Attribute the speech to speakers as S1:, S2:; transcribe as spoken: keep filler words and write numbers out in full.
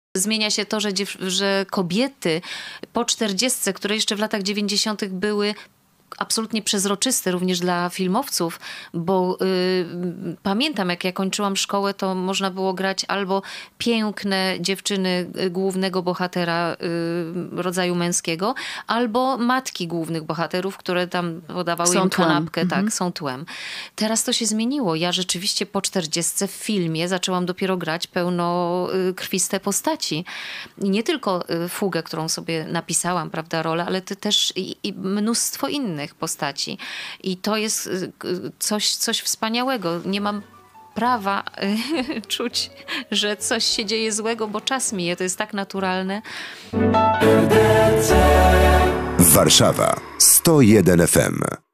S1: Zmienia się to, że, dziew że kobiety po czterdziestce, które jeszcze w latach dziewięćdziesiątych były absolutnie przezroczyste również dla filmowców, bo y, pamiętam, jak ja kończyłam szkołę, to można było grać albo piękne dziewczyny głównego bohatera y, rodzaju męskiego, albo matki głównych bohaterów, które tam podawały
S2: są
S1: im
S2: tłem.
S1: kanapkę,
S2: Mhm.
S1: tak, są tłem. Teraz to się zmieniło. Ja rzeczywiście po czterdziestce w filmie zaczęłam dopiero grać pełnokrwiste postaci. I nie tylko Fugę, którą sobie napisałam, prawda, rolę, ale to też i, i mnóstwo innych postaci. I to jest coś, coś wspaniałego. Nie mam prawa czuć, że coś się dzieje złego, bo czas mija. To jest tak naturalne.
S3: Warszawa sto jeden F M.